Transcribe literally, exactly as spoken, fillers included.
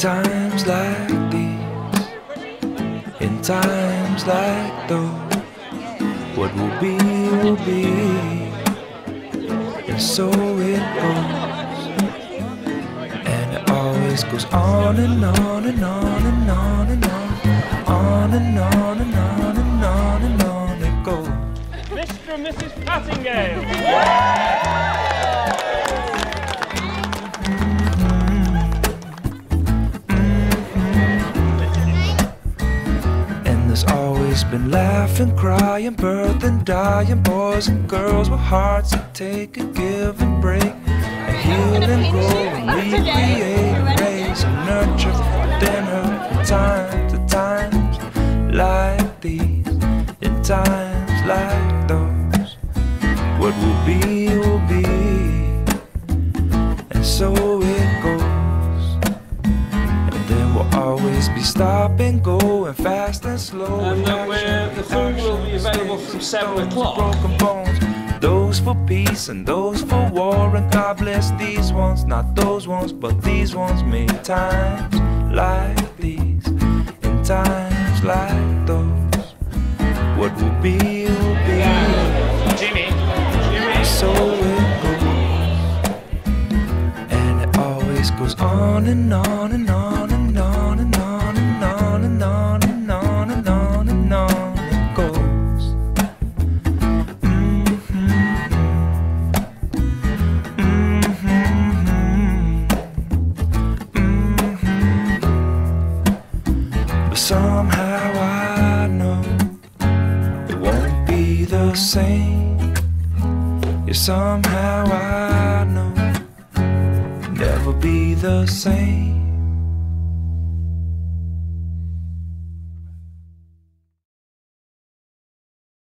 times like these, in times like those, what will be, will be, and so it goes. And it always goes on and on and on and on and on, on and on and on and on and on it goes. Mister and Missus Pattingale. There's always been laughing, crying, birthing, dying, boys and girls with hearts that take and give and break, and heal and grow and recreate, and raise and nurture, then hurt, time to times like these, in times like those, what will be, will be, and so it goes. Always be stop and go and fast and slow. And that where the food will be available from seven o'clock. Broken bones, those for peace and those for war. And God bless these ones, not those ones, but these ones made times like these, in times like those. What will be, will be. Jimmy, Jimmy. So it goes, and it always goes on and on and on. Somehow I know it won't be the same. Yeah, somehow I know it'll never be the same.